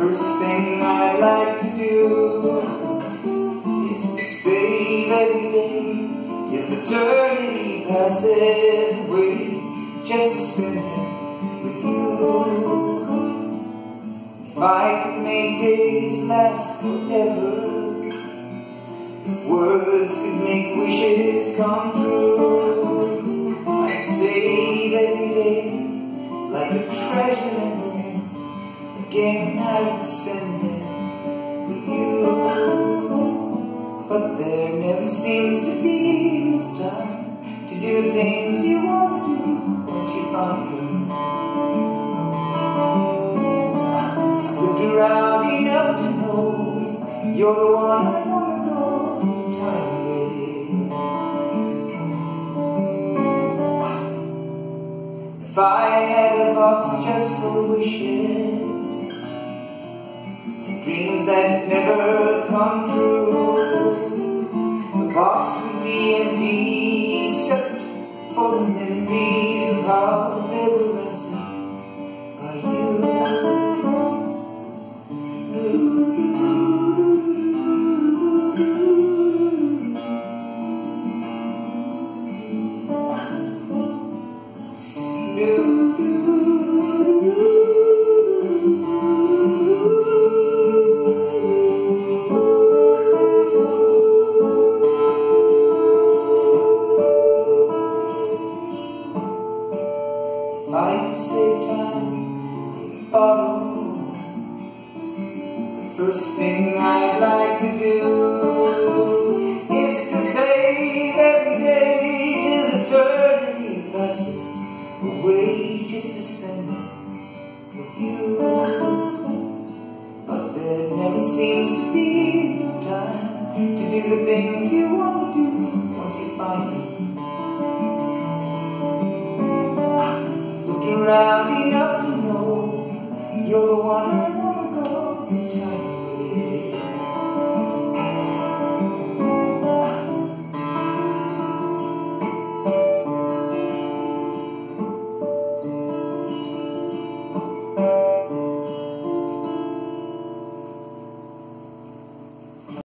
First thing I like to do is to save every day till eternity passes away, just to spend it with you. If I could make days last forever, if words could make wishes come true, I'd save every day like a treasure, and then again I would spend it with you. But there never seems to be enough time to do things you want to do once you find them. I've looked around enough to know you're the one I want to go time with. If I had a box just for wishes, dreams that never come true, the box would be empty except for the memories of how they were ransomed by you. If I could save time in a bottle, the first thing I'd like to do is to save every day till eternity passes away, just to spend it with you. But there never seems to be enough time to do the things you want to do once you find them. Around